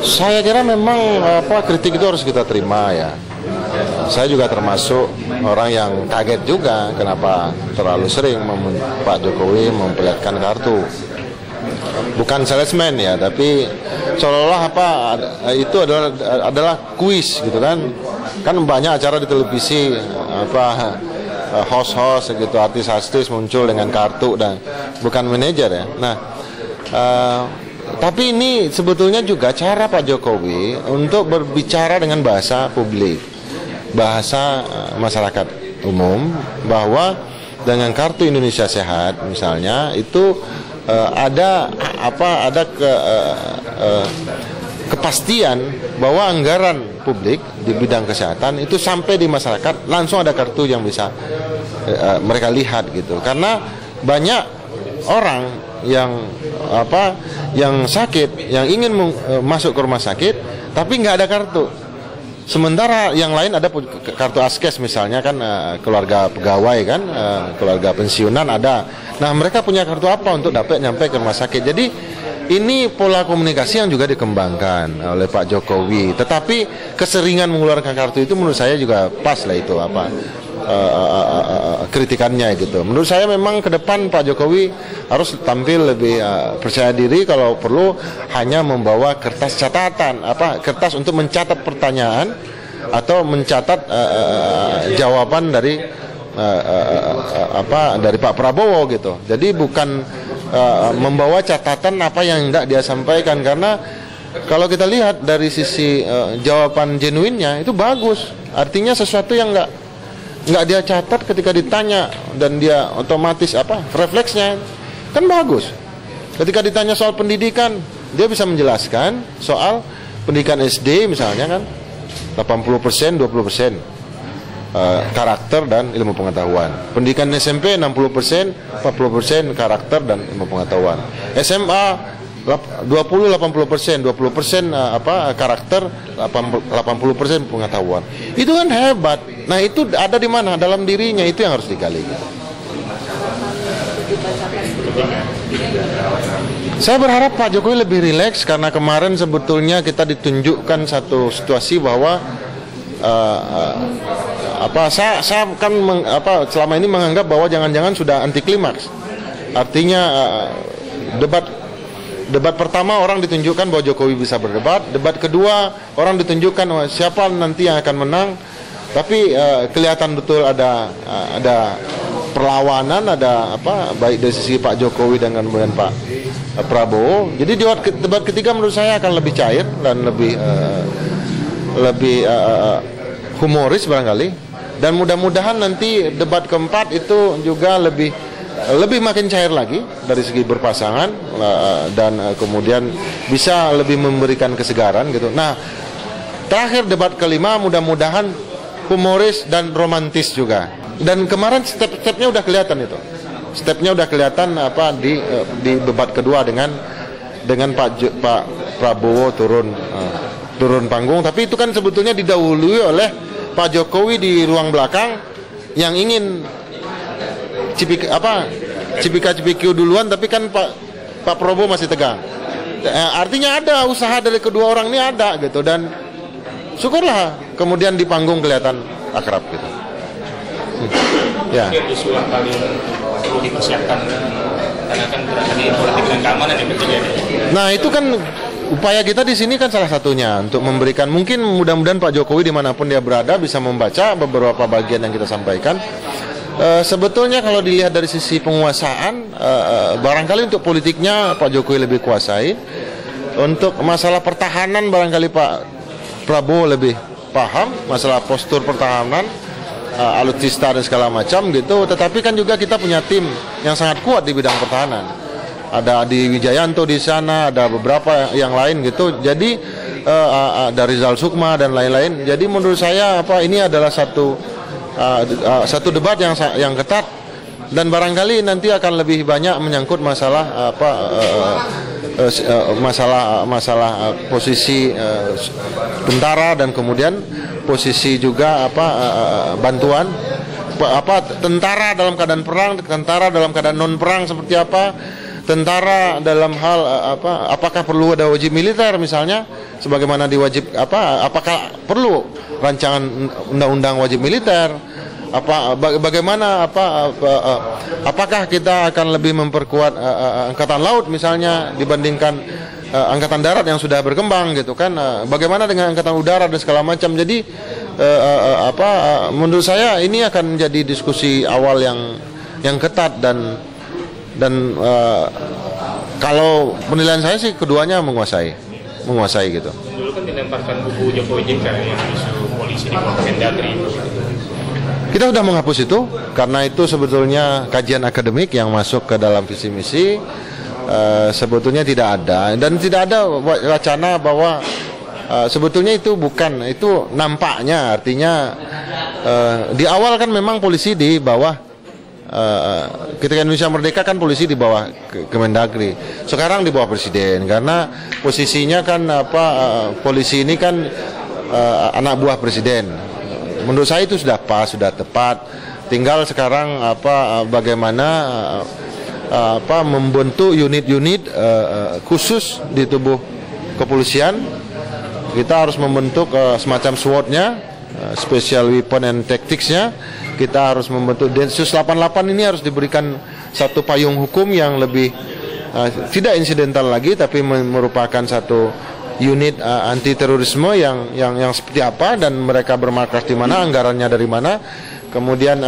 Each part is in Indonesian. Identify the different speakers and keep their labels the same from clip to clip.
Speaker 1: Saya kira memang kritik itu harus kita terima ya. Saya juga termasuk orang yang kaget juga kenapa terlalu sering Pak Jokowi memperlihatkan kartu. Bukan salesman ya, tapi seolah-olah itu adalah kuis gitu kan. Kan banyak acara di televisi host gitu, artis-artis muncul dengan kartu dan bukan manajer ya. Nah, tapi ini sebetulnya juga cara Pak Jokowi untuk berbicara dengan bahasa publik, bahasa masyarakat umum, bahwa dengan kartu Indonesia Sehat misalnya itu ada kepastian bahwa anggaran publik di bidang kesehatan itu sampai di masyarakat langsung ada kartu yang bisa mereka lihat gitu. Karena banyak orang yang sakit, yang ingin masuk ke rumah sakit tapi nggak ada kartu. Sementara yang lain ada kartu Askes misalnya kan, keluarga pegawai kan, keluarga pensiunan ada. Nah mereka punya kartu apa untuk dapat nyampe ke rumah sakit. Jadi ini pola komunikasi yang juga dikembangkan oleh Pak Jokowi. Tetapi keseringan mengeluarkan kartu itu menurut saya juga pas lah itu kritikannya gitu. Menurut saya memang ke depan Pak Jokowi harus tampil lebih percaya diri, kalau perlu hanya membawa kertas catatan, kertas untuk mencatat pertanyaan atau mencatat jawaban dari Pak Prabowo gitu. Jadi bukan membawa catatan apa yang tidak dia sampaikan, karena kalau kita lihat dari sisi jawaban genuinnya itu bagus. Artinya sesuatu yang nggak dia catat ketika ditanya dan dia otomatis refleksnya kan bagus. Ketika ditanya soal pendidikan, dia bisa menjelaskan soal pendidikan SD misalnya kan 80%, 20% karakter dan ilmu pengetahuan. Pendidikan SMP 60%, 40% karakter dan ilmu pengetahuan. SMA 20-80%, 20% karakter, 80% pengetahuan. Itu kan hebat. Nah itu ada di mana? Dalam dirinya, itu yang harus digali. Saya berharap Pak Jokowi lebih rileks, karena kemarin sebetulnya kita ditunjukkan satu situasi bahwa saya kan selama ini menganggap bahwa jangan-jangan sudah anti klimaks. Artinya debat pertama orang ditunjukkan bahwa Jokowi bisa berdebat, debat kedua orang ditunjukkan siapa nanti yang akan menang, tapi kelihatan betul ada perlawanan, ada baik dari sisi Pak Jokowi dengan Pak Prabowo. Jadi debat ketiga menurut saya akan lebih cair dan lebih humoris barangkali, dan mudah-mudahan nanti debat keempat itu juga lebih makin cair lagi dari segi berpasangan, dan kemudian bisa lebih memberikan kesegaran gitu. Nah, terakhir debat kelima mudah-mudahan humoris dan romantis juga. Dan kemarin step-stepnya udah kelihatan itu. Stepnya udah kelihatan di debat kedua dengan Pak Prabowo turun panggung, tapi itu kan sebetulnya didahului oleh Pak Jokowi di ruang belakang yang ingin cipika-cipikiu duluan, tapi kan Pak Prabowo masih tegang. Artinya ada usaha dari kedua orang ini ada gitu, dan syukurlah kemudian di panggung kelihatan akrab gitu. Ya.
Speaker 2: Isu yang paling perlu dipersiapkan karena kan berada di politik dan keamanan yang penting ya.
Speaker 1: Nah itu kan upaya kita di sini kan salah satunya untuk memberikan, mungkin mudah-mudahan Pak Jokowi dimanapun dia berada bisa membaca beberapa bagian yang kita sampaikan. Sebetulnya kalau dilihat dari sisi penguasaan, barangkali untuk politiknya Pak Jokowi lebih kuasai. Untuk masalah pertahanan barangkali Pak Prabowo lebih paham masalah postur pertahanan, alutsista dan segala macam gitu. Tetapi kan juga kita punya tim yang sangat kuat di bidang pertahanan. Ada Adi Wijayanto di sana, ada beberapa yang lain gitu. Jadi ada Rizal Sukma dan lain-lain. Jadi menurut saya ini adalah satu debat yang ketat, dan barangkali nanti akan lebih banyak menyangkut masalah masalah posisi tentara, dan kemudian posisi juga bantuan tentara dalam keadaan perang, tentara dalam keadaan non perang seperti apa. tentara dalam hal apakah perlu ada wajib militer misalnya, sebagaimana diwajib apakah perlu rancangan undang-undang wajib militer, bagaimana apakah kita akan lebih memperkuat angkatan laut misalnya dibandingkan angkatan darat yang sudah berkembang gitu kan, bagaimana dengan angkatan udara dan segala macam. Jadi menurut saya ini akan menjadi diskusi awal yang ketat dan kalau penilaian saya sih keduanya menguasai gitu.
Speaker 2: Dulu kan dilemparkan buku Jokowi JK yang isu polisi di bawah Kemendagri.
Speaker 1: Kita sudah menghapus itu karena itu sebetulnya kajian akademik yang masuk ke dalam visi misi. Sebetulnya tidak ada dan tidak ada wacana bahwa sebetulnya itu nampaknya artinya di awal kan memang polisi di bawah ketika Indonesia merdeka kan polisi di bawah Kemendagri, sekarang di bawah presiden karena posisinya kan polisi ini kan anak buah presiden. Menurut saya itu sudah pas, sudah tepat, tinggal sekarang bagaimana membentuk unit-unit khusus di tubuh kepolisian. Kita harus membentuk semacam SWOT-nya, Special Weapon and Tactics-nya. Kita harus membentuk Densus 88 ini harus diberikan satu payung hukum yang lebih tidak insidental lagi, tapi merupakan satu unit anti terorisme yang seperti apa dan mereka bermarkas di mana, anggarannya dari mana, kemudian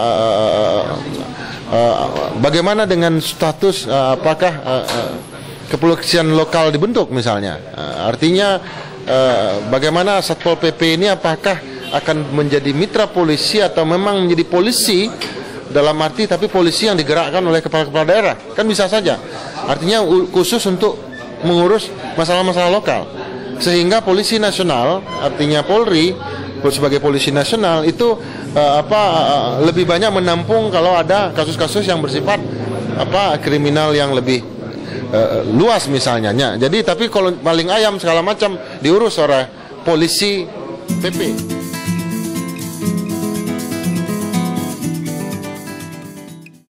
Speaker 1: bagaimana dengan status apakah kepolisian lokal dibentuk misalnya, artinya bagaimana Satpol PP ini apakah akan menjadi mitra polisi atau memang menjadi polisi dalam arti tapi polisi yang digerakkan oleh kepala-kepala daerah, kan bisa saja, artinya khusus untuk mengurus masalah-masalah lokal, sehingga polisi nasional artinya Polri sebagai polisi nasional itu lebih banyak menampung kalau ada kasus-kasus yang bersifat kriminal yang lebih luas misalnya. Jadi tapi kalau paling ayam segala macam diurus oleh polisi PP.